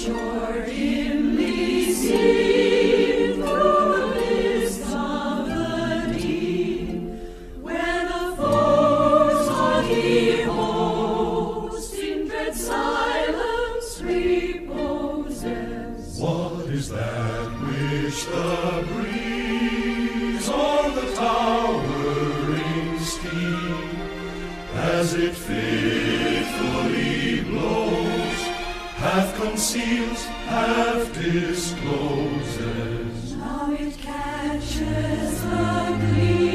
shore dimly seen through the mist of the deep, where the foes of the host in dread silence reposes. What is that which the breeze on the towering steep, as it fitfully blows, half conceals, half discloses? Now it catches the gleam